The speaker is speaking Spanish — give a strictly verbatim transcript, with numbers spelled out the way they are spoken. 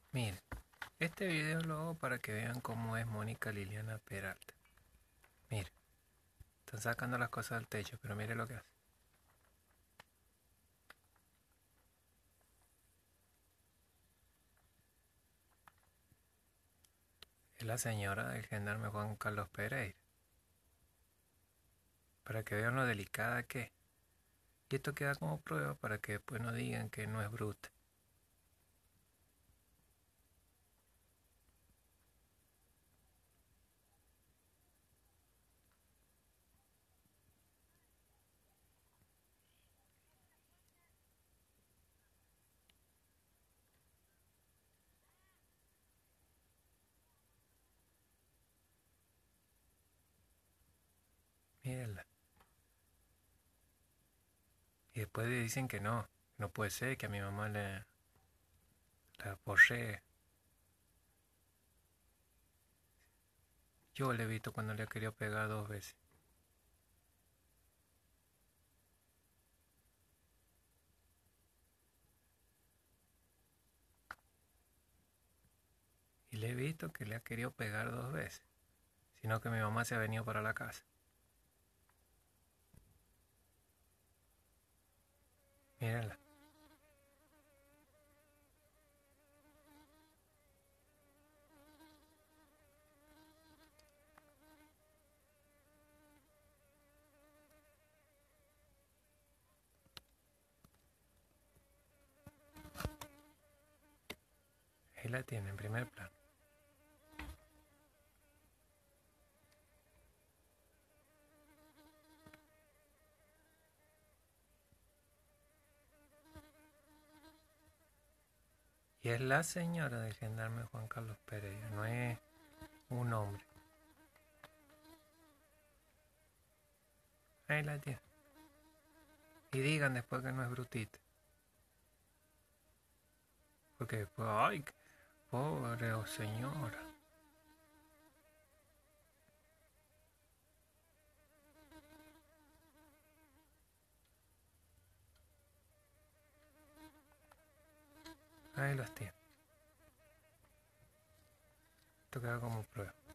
Miren, este video lo hago para que vean cómo es Mónica Liliana Peralta. Miren, están sacando las cosas del techo, pero mire lo que hace. Es la señora del gendarme Juan Carlos Pereira. Para que vean lo delicada que es. Y esto queda como prueba para que después no digan que no es bruta. Mírenla. Y después dicen que no, no puede ser que a mi mamá le la aporree. Yo le he visto cuando le ha querido pegar dos veces. Y le he visto que le ha querido pegar dos veces. Sino que mi mamá se ha venido para la casa. Mírenla. Ahí la tiene en primer plano. Y es la señora del gendarme Juan Carlos Pereira, no es un hombre. Ahí la tiene. Y digan después que no es brutita. Porque después, ay, pobre oh señora. Ahí los tiene. Esto queda como prueba.